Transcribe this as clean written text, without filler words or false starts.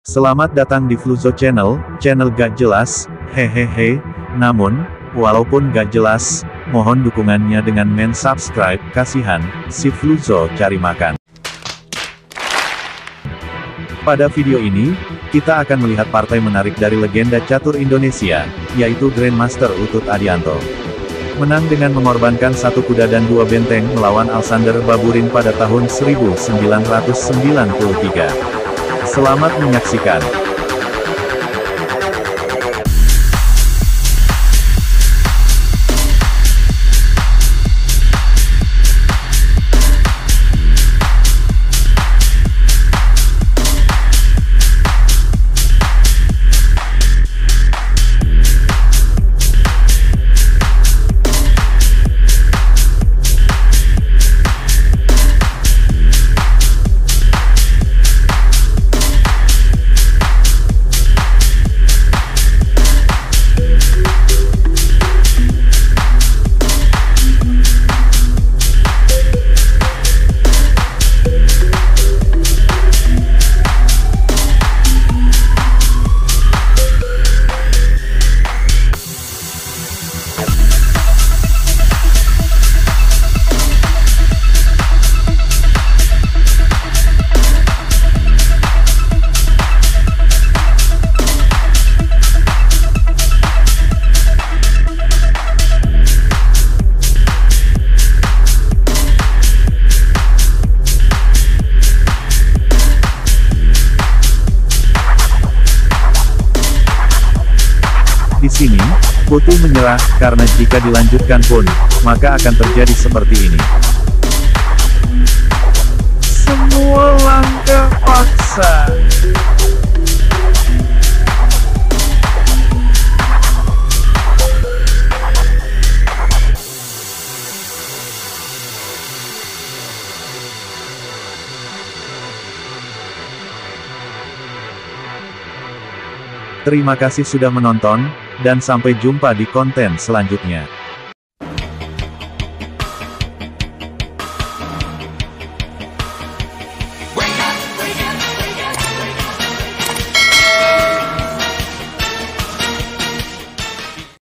Selamat datang di Fluzo Channel, channel gak jelas, hehehe. Namun, walaupun gak jelas, mohon dukungannya dengan subscribe, kasihan, si Fluzo cari makan. Pada video ini, kita akan melihat partai menarik dari legenda catur Indonesia, yaitu Grandmaster Utut Adianto. Menang dengan mengorbankan satu kuda dan dua benteng melawan Alexander Baburin pada tahun 1993. Selamat menyaksikan. Di sini, Putu menyerah, karena jika dilanjutkan pun, maka akan terjadi seperti ini. Semua langkah paksa. Terima kasih sudah menonton, dan sampai jumpa di konten selanjutnya.